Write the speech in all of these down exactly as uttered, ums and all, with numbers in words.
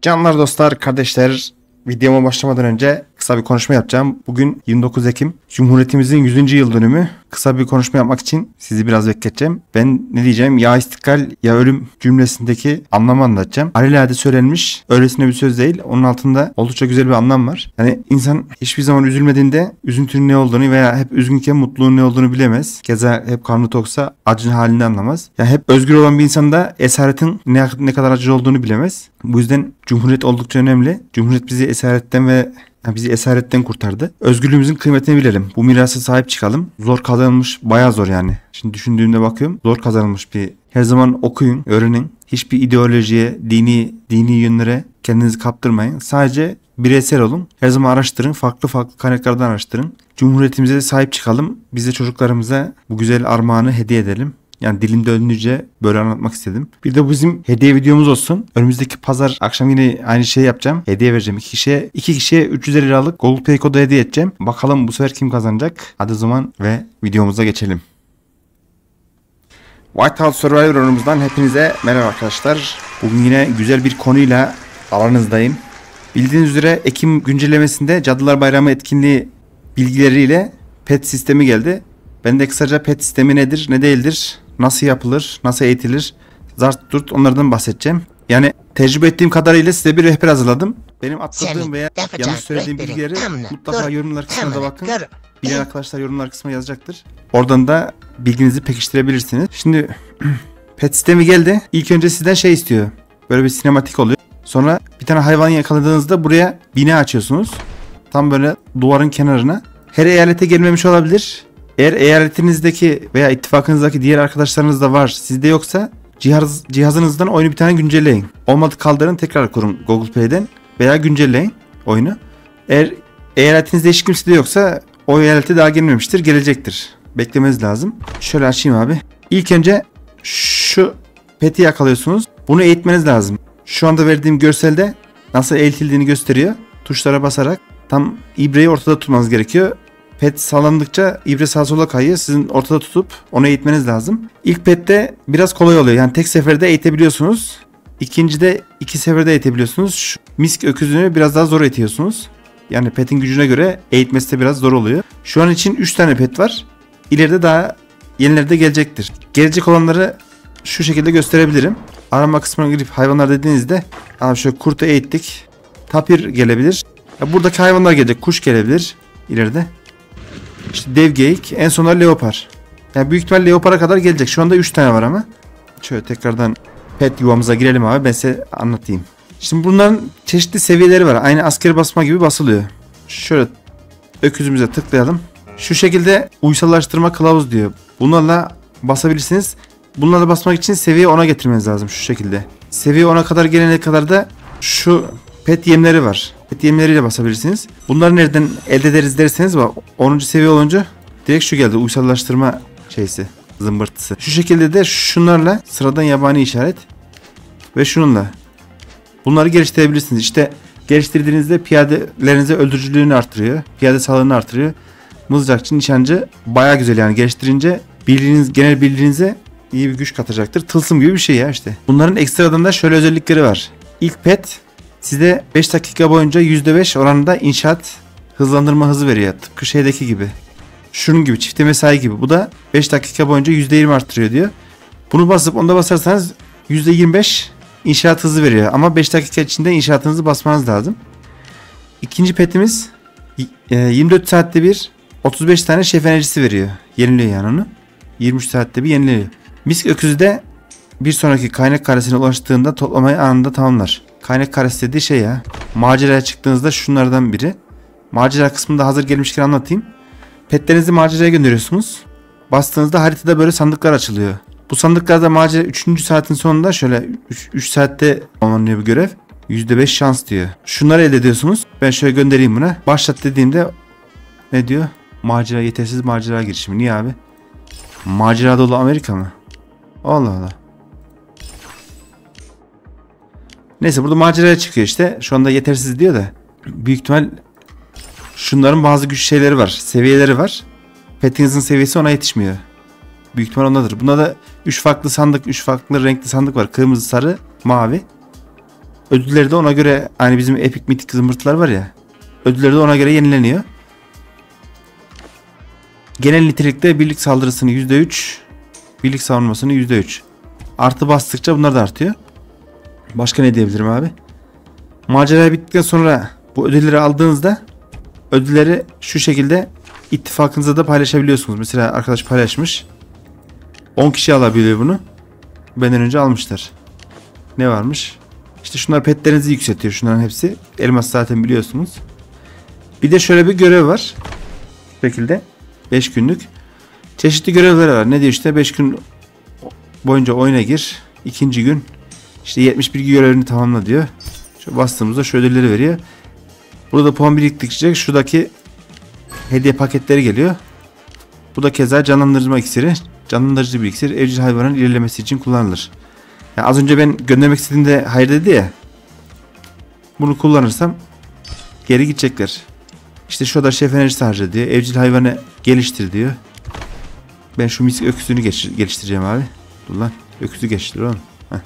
Canlar dostlar, kardeşler, videoma başlamadan önce kısa bir konuşma yapacağım. Bugün yirmi dokuz Ekim, Cumhuriyetimizin yüzüncü yıl dönümü. Kısa bir konuşma yapmak için sizi biraz bekleteceğim. Ben ne diyeceğim? Ya istiklal ya ölüm cümlesindeki anlamı anlatacağım. Alelade söylenmiş, öylesine bir söz değil. Onun altında oldukça güzel bir anlam var. Yani insan hiçbir zaman üzülmediğinde üzüntünün ne olduğunu veya hep üzgünken mutluluğun ne olduğunu bilemez. Keza hep karnı toksa acının halini anlamaz. Yani hep özgür olan bir insan da esaretin ne, ne kadar acı olduğunu bilemez. Bu yüzden Cumhuriyet oldukça önemli. Cumhuriyet bizi esaretten ve yani bizi esaretten kurtardı. Özgürlüğümüzün kıymetini bilelim. Bu mirasa sahip çıkalım. Zor kazanılmış, bayağı zor yani. Şimdi düşündüğümde bakıyorum. Zor kazanılmış bir. Her zaman okuyun, öğrenin. Hiçbir ideolojiye, dini dini yönlere kendinizi kaptırmayın. Sadece bireysel olun. Her zaman araştırın. Farklı farklı kaynaklardan araştırın. Cumhuriyetimize sahip çıkalım. Biz de çocuklarımıza bu güzel armağanı hediye edelim. Yani dilim döndüğünce böyle anlatmak istedim. Bir de bizim hediye videomuz olsun. Önümüzdeki pazar akşam yine aynı şeyi yapacağım. Hediye vereceğim iki kişiye. iki kişiye üç yüz elli liralık Google Pay kodu hediye edeceğim. Bakalım bu sefer kim kazanacak? Hadi o zaman ve videomuza geçelim. Whiteout Survivor oyunumuzdan hepinize merhaba arkadaşlar. Bugün yine güzel bir konuyla aranızdayım. Bildiğiniz üzere Ekim güncellemesinde Cadılar Bayramı etkinliği bilgileriyle pet sistemi geldi. Ben de kısaca pet sistemi nedir, ne değildir, nasıl yapılır, nasıl eğitilir, zart durt onlardan bahsedeceğim. Yani tecrübe ettiğim kadarıyla size bir rehber hazırladım. Benim atladığım veya yanlış söylediğim bilgileri mutlaka yorumlar kısmına da bakın. Bilen arkadaşlar yorumlar kısmına yazacaktır. Oradan da bilginizi pekiştirebilirsiniz. Şimdi pet sistemi geldi. İlk önce sizden şey istiyor. Böyle bir sinematik oluyor. Sonra bir tane hayvan yakaladığınızda buraya bina açıyorsunuz. Tam böyle duvarın kenarına. Her eyalete gelmemiş olabilir. Eğer eyaletinizdeki veya ittifakınızdaki diğer arkadaşlarınız da var, sizde yoksa cihaz, cihazınızdan oyunu bir tane güncelleyin. Olmadı kaldırın, tekrar kurun Google Play'den veya güncelleyin oyunu. Eğer eyaletinizde hiç kimse de yoksa o eyalete daha gelmemiştir, gelecektir. Beklemeniz lazım. Şöyle açayım abi. İlk önce şu peti yakalıyorsunuz. Bunu eğitmeniz lazım. Şu anda verdiğim görselde nasıl eğitildiğini gösteriyor. Tuşlara basarak tam ibreyi ortada tutmanız gerekiyor. Pet sallandıkça ibre sağa sola kayıyor. Sizin ortada tutup onu eğitmeniz lazım. İlk pette biraz kolay oluyor. Yani tek seferde eğitebiliyorsunuz. İkincide iki seferde eğitebiliyorsunuz. Şu misk öküzünü biraz daha zor eğitiyorsunuz. Yani petin gücüne göre eğitmesi de biraz zor oluyor. Şu an için üç tane pet var. İleride daha yenileri de gelecektir. Gelecek olanları şu şekilde gösterebilirim. Arama kısmına girip hayvanlar dediğinizde abi şöyle kurtu eğittik. Tapir gelebilir. Ya buradaki hayvanlar gelecek. Kuş gelebilir ileride. İşte dev geyik, en sonunda leopar. Yani büyük ihtimalle leopara kadar gelecek. Şu anda üç tane var ama. Şöyle tekrardan pet yuvamıza girelim abi. Ben size anlatayım. Şimdi bunların çeşitli seviyeleri var. Aynı asker basma gibi basılıyor. Şöyle öküzümüze tıklayalım. Şu şekilde uysallaştırma kılavuz diyor. Bunlarla basabilirsiniz. Bunlarla basmak için seviye ona getirmeniz lazım şu şekilde. Seviye ona kadar gelene kadar da şu pet yemleri var. Pet yemleriyle basabilirsiniz. Bunları nereden elde ederiz derseniz bak onuncu seviye olunca direkt şu geldi. Uysallaştırma şeysi, zımbırtısı. Şu şekilde de şunlarla sıradan yabani işaret ve şununla bunları geliştirebilirsiniz. İşte geliştirdiğinizde piyadelerinize öldürücülüğünü artırıyor. Piyade sağlığını artırıyor. Mızrakçı, nişancı bayağı güzel yani geliştirince bildiğiniz, genel bildiğinize iyi bir güç katacaktır. Tılsım gibi bir şey ya işte. Bunların ekstradan da şöyle özellikleri var. İlk pet size beş dakika boyunca yüzde beş oranında inşaat hızlandırma hızı veriyor. Tıpkı şeydeki gibi. Şunun gibi, çifte mesai gibi. Bu da beş dakika boyunca yüzde yirmi arttırıyor diyor. Bunu basıp onda basarsanız yüzde yirmi beş inşaat hızı veriyor. Ama beş dakika içinde inşaatınızı basmanız lazım. İkinci petimiz yirmi dört saatte bir otuz beş tane şef enerjisi veriyor. Yeniliyor yani onu. yirmi üç saatte bir yeniliyor. Misk öküzü de bir sonraki kaynak karesine ulaştığında toplamayı anında tamamlar. Kaynak karesi dediği şey ya. Maceraya çıktığınızda şunlardan biri. Macera kısmında hazır gelmişken anlatayım. Petlerinizi maceraya gönderiyorsunuz. Bastığınızda haritada böyle sandıklar açılıyor. Bu sandıklarda macera üçüncü saatin sonunda şöyle üç saatte tamamlanıyor bu görev. yüzde beş şans diyor. Şunları elde ediyorsunuz. Ben şöyle göndereyim buna. Başlat dediğimde ne diyor? Macera yetersiz macera girişimi. Niye abi? Macera dolu Amerika mı? Allah Allah. Neyse burada maceraya çıkıyor işte. Şu anda yetersiz diyor da. Büyük ihtimal şunların bazı güç şeyleri var. Seviyeleri var. Petinizin seviyesi ona yetişmiyor. Büyük ihtimal ondadır. Bunda da üç farklı sandık, üç farklı renkli sandık var. Kırmızı, sarı, mavi. Ödülleri de ona göre, hani bizim epik mitik zımbırtılar var ya. Ödülleri de ona göre yenileniyor. Genel nitelikte birlik saldırısını yüzde üç, birlik savunmasını yüzde üç. Artı bastıkça bunlar da artıyor. Başka ne diyebilirim abi? Macera bittikten sonra bu ödülleri aldığınızda ödülleri şu şekilde ittifakınızda da paylaşabiliyorsunuz. Mesela arkadaş paylaşmış. on kişi alabiliyor bunu. Benden önce almışlar. Ne varmış? İşte şunlar petlerinizi yükseltiyor. Şunların hepsi. Elmas zaten biliyorsunuz. Bir de şöyle bir görev var. Bu şekilde. beş günlük. Çeşitli görevler var. Ne diyor işte? beş gün boyunca oyuna gir. İkinci gün işte yetmiş bilgi görevini tamamla diyor. Şu bastığımızda şu ödülleri veriyor. Burada puan biriktirecek. Şuradaki hediye paketleri geliyor. Bu da keza canlandırma iksiri. Canlandırıcı bir iksir. Evcil hayvanın ilerlemesi için kullanılır. Yani az önce ben göndermek istediğimde hayır dedi ya. Bunu kullanırsam geri gidecekler. İşte şurada şef enerjisi harca diyor. Evcil hayvanı geliştir diyor. Ben şu mis öküzünü geliştireceğim abi. Dur lan. Öküzü geliştir oğlum. Heh.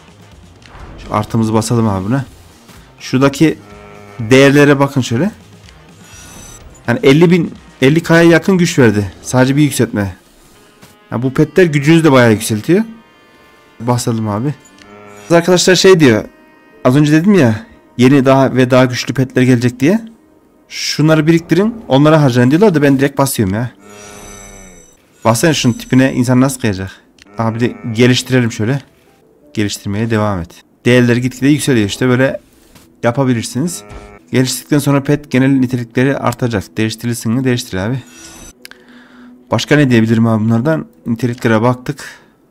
Şu artımızı basalım abi buna. Şuradaki değerlere bakın şöyle. Yani elli bin elli kaya yakın güç verdi. Sadece bir yükseltme. Yani bu petler gücünüzü de bayağı yükseltiyor. Basalım abi. Arkadaşlar şey diyor. Az önce dedim ya. Yeni daha ve daha güçlü petler gelecek diye. Şunları biriktirin. Onlara harcayın diyorlar da ben direkt basıyorum ya. Baksana şunun tipine, insan nasıl kıyacak? Abi de geliştirelim şöyle. Geliştirmeye devam et. Değerleri gitgide yükseliyor işte, böyle yapabilirsiniz. Geliştirdikten sonra pet genel nitelikleri artacak. Değiştirilsin mi? Değiştir abi. Başka ne diyebilirim abi bunlardan? Niteliklere baktık.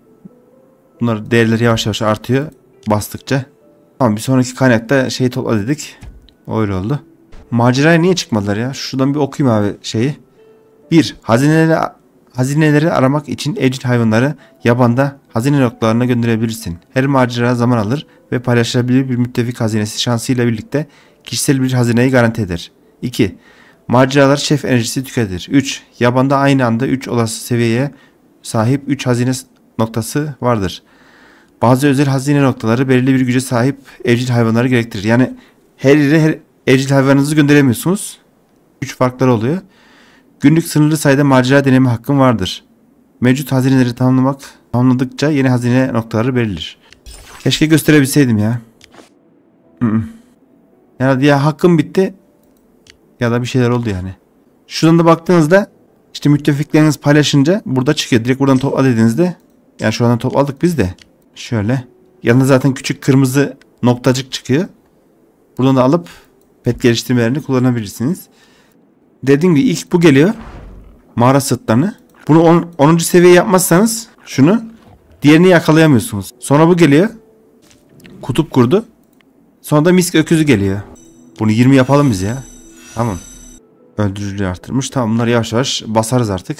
Bunlar değerleri yavaş yavaş artıyor bastıkça. Tamam, bir sonraki kaynakta şeyi topla dedik. Öyle oldu. Maceraya niye çıkmadılar ya? Şuradan bir okuyayım abi şeyi. bir. Hazineleri, hazineleri aramak için evcil hayvanları yabanda hazine noktalarına gönderebilirsin. Her macera zaman alır ve paylaşılabilir bir müttefik hazinesi şansıyla birlikte kişisel bir hazineyi garanti eder. iki. Maceralar şef enerjisi tüketir. üç. Yabanda aynı anda üç olası seviyeye sahip üç hazine noktası vardır. Bazı özel hazine noktaları belirli bir güce sahip evcil hayvanları gerektirir. Yani her yere her evcil hayvanınızı gönderemiyorsunuz. üç farkları oluyor. Günlük sınırlı sayıda macera deneme hakkın vardır. Mevcut hazineleri tamamlamak tamamladıkça yeni hazine noktaları belirlir. Keşke gösterebilseydim ya. Yani ya hakkım bitti ya da bir şeyler oldu yani. Şuradan da baktığınızda işte müttefikleriniz paylaşınca burada çıkıyor. Direkt buradan topla dediğinizde, yani şu anda topladık biz de. Şöyle. Yanında zaten küçük kırmızı noktacık çıkıyor. Buradan da alıp pet geliştirmelerini kullanabilirsiniz. Dediğim gibi ilk bu geliyor. Mağara sırtlarını. Bunu on, onuncu seviye yapmazsanız şunu, diğerini yakalayamıyorsunuz. Sonra bu geliyor. Kutup kurdu. Sonra da misk öküzü geliyor. Bunu yirmi yapalım biz ya. Tamam. Öldürücülüğü arttırmış. Tamam, bunları yavaş yavaş basarız artık.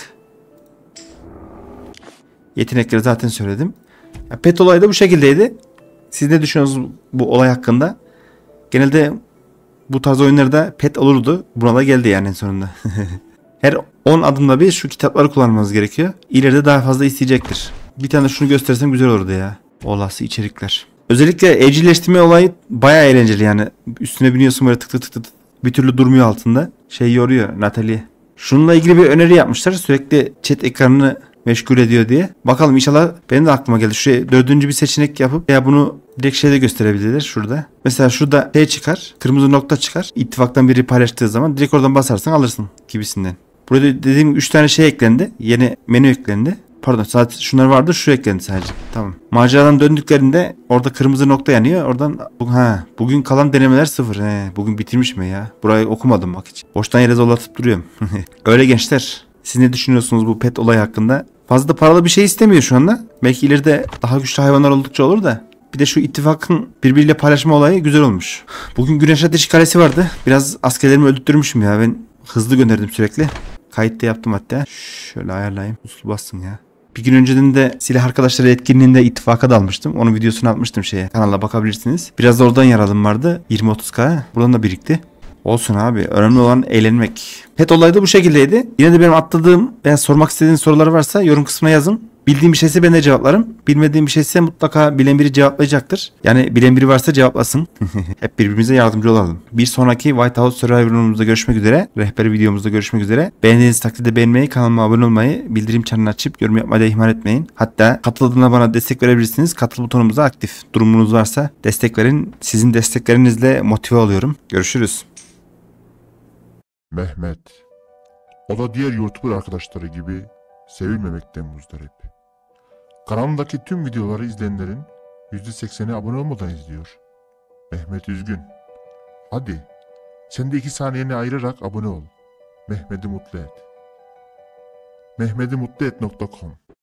Yetenekleri zaten söyledim. Ya, pet olayı da bu şekildeydi. Siz ne düşünüyorsunuz bu olay hakkında? Genelde bu tarz oyunlarda pet olurdu. Buna da geldi yani en sonunda. Her on adımda bir şu kitapları kullanmanız gerekiyor. İleride daha fazla isteyecektir. Bir tane de şunu göstersem güzel olurdu ya. Olası içerikler. Özellikle evcilleştirme olayı bayağı eğlenceli yani. Üstüne biniyorsun böyle tık tık tık tık. Bir türlü durmuyor altında. Şey yoruyor Natalie. Şununla ilgili bir öneri yapmışlar. Sürekli chat ekranını meşgul ediyor diye. Bakalım inşallah, benim de aklıma geldi. Şuraya dördüncü bir seçenek yapıp ya bunu direkt şeyde gösterebilirler şurada. Mesela şurada şey çıkar. Kırmızı nokta çıkar. İttifaktan biri paylaştığı zaman direkt oradan basarsan alırsın gibisinden. Burada dediğim üç tane şey eklendi. Yeni menü eklendi. Pardon, sadece şunlar vardı, şu eklendi sadece. Tamam. Maceradan döndüklerinde orada kırmızı nokta yanıyor. Oradan ha bugün kalan denemeler sıfır. He, bugün bitirmiş mi ya? Burayı okumadım bak hiç. Boştan yere zorlatıp duruyorum. Öyle gençler. Siz ne düşünüyorsunuz bu pet olayı hakkında? Fazla paralı bir şey istemiyor şu anda. Belki ileride daha güçlü hayvanlar oldukça olur da. Bir de şu ittifakın birbiriyle paylaşma olayı güzel olmuş. Bugün Güneş Ateşi Kalesi vardı. Biraz askerlerimi öldürtmüşüm ya. Ben hızlı gönderdim sürekli. Kayıt da yaptım hatta. Şöyle ayarlayayım. Uslu bassın ya. Bir gün önceden de silah arkadaşları etkinliğinde ittifaka dalmıştım. Onun videosunu atmıştım şeye. Kanala bakabilirsiniz. Biraz da oradan yaralım vardı. yirmi otuz k. Buradan da birikti. Olsun abi. Önemli olan eğlenmek. Pet olayı da bu şekildeydi. Yine de benim atladığım veya sormak istediğiniz sorular varsa yorum kısmına yazın. Bildiğim bir şeyse ben de cevaplarım. Bilmediğim bir şeyse mutlaka bilen biri cevaplayacaktır. Yani bilen biri varsa cevaplasın. Hep birbirimize yardımcı olalım. Bir sonraki White House Survivor'umuzda görüşmek üzere. Rehber videomuzda görüşmek üzere. Beğendiğiniz takdirde beğenmeyi, kanalıma abone olmayı, bildirim çanını açıp yorum yapmayı da ihmal etmeyin. Hatta katıldığında bana destek verebilirsiniz. Katıl butonumuz da aktif. Durumunuz varsa destek verin. Sizin desteklerinizle motive oluyorum. Görüşürüz. Mehmet. O da diğer YouTuber arkadaşları gibi sevilmemekten muzdarip. Kanalındaki tüm videoları izleyenlerin yüzde sekseni abone olmadan izliyor. Mehmet üzgün. Hadi sen de iki saniyeni ayırarak abone ol. Mehmet'i mutlu et. mehmeti mutlu et nokta com